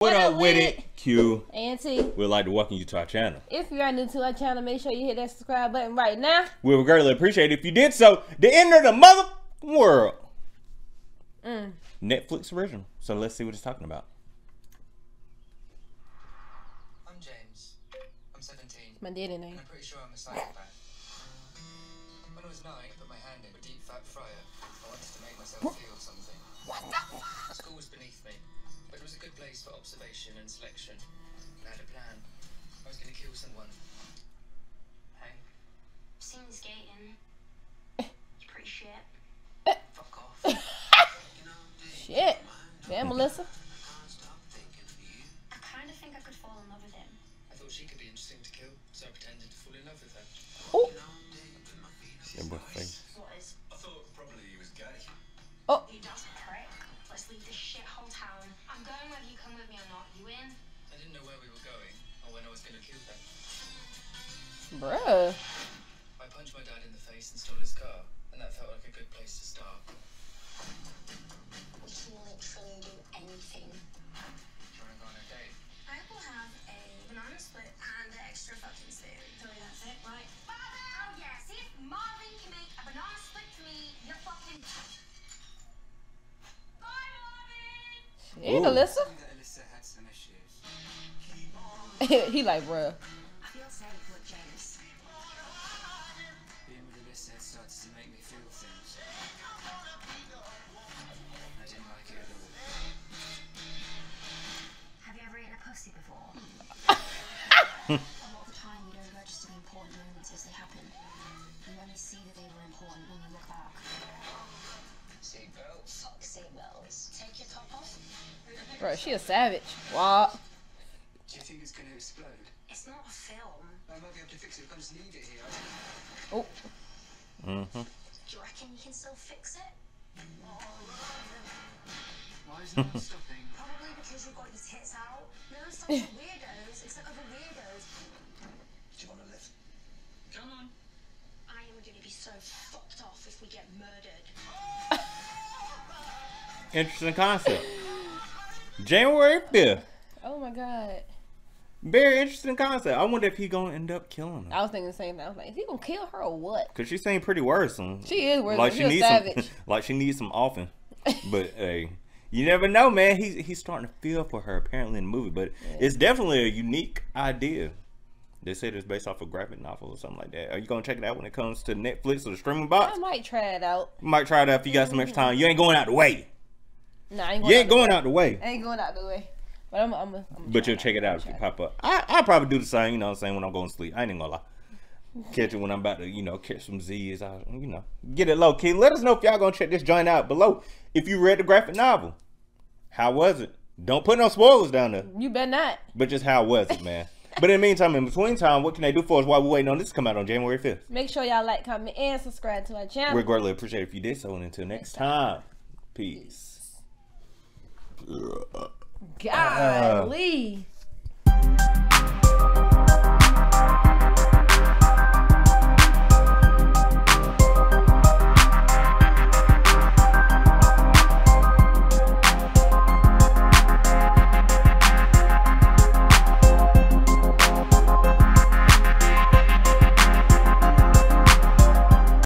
What up with it? Q. Auntie. We'd like to welcome you to our channel. If you are new to our channel, make sure you hit that subscribe button right now. We would greatly appreciate it if you did so. The end of the mother world. Netflix original. So let's see what it's talking about. I'm James. I'm 17. My daddy name. And I'm pretty sure I'm a psychopath. When I was 9, I put my hand in a deep fat fryer. I wanted to make myself feel something. What the fuck? School was beneath me, but it was a good place for observation and selection. I had a plan. I was going to kill someone. Hey? Seen you skating. You're pretty shit. Fuck off. Shit. Damn, Melissa. I kind of think I could fall in love with him. I thought she could be interesting to kill, so I pretended to fall in love with her. Oh. That boy face. What is? I thought probably he was gay. Oh. You just prick. Let's leave this shithole town. I'm going whether you come with me or not. You in? I didn't know where we were going, or when I was going to kill them. Bruh. I punched my dad in the face and stole his car, and that felt like a good place to start. We can literally do anything. Do you want to go on a date? I will have a banana split and an extra fucking spoon. Tell me that's it, right? Oh yeah, see if Marvin can make a banana split for me, you're fucking... Bye, Marvin! Shit, Alyssa. That Alyssa had some issues. He like, bruh. I feel sorry for James. Being with Alyssa had started to make me feel things. I didn't like it at all. Have you ever eaten a pussy before? A lot of the time you don't register the important moments as they happen. You only see that they were important when you look back. Seatbelts. Fuck seatbelts. Take your top off. Bruh, she a savage. What? Do you think it's going to explode? It's not a film. I might be able to fix it if I just leave it here. Oh. Do you reckon you can still fix it? Why is it not stopping? Probably because you've got your tits out. No such weirdos, except other weirdos. Do you want to live? Come on. I am going to be so fucked off if we get murdered. Interesting concept. January 5th. Oh my god. Very interesting concept. I wonder if he gonna end up killing her. I was thinking the same thing. I was like, is he gonna kill her or what? Cause she seemed pretty worrisome. She is worrisome. Like She she a needs savage. some, like she needs some offing. But hey, you never know, man. He's starting to feel for her apparently in the movie. But it's definitely a unique idea. They said it's based off a graphic novel or something like that. Are you gonna check it out when it comes to Netflix or the streaming box? I might try it out. You might try it out if you got some extra time. You ain't going out the way. Nah, I ain't You ain't going going out the way. I ain't going out the way. But I'm But you'll check it out if you pop up. I'll probably do the same, you know what I'm saying, when I'm going to sleep. I ain't even gonna lie. Catch it when I'm about to, you know, catch some Z's. You know, get it low key. Let us know if y'all gonna check this joint out below. If you read the graphic novel, how was it? Don't put no spoilers down there. You better not. But just how was it, man? But in the meantime, in between time, what can they do for us while we're waiting on this to come out on January 5th? Make sure y'all like, comment, and subscribe to our channel. We'd greatly appreciate it if you did so. And until next time, peace. Golly.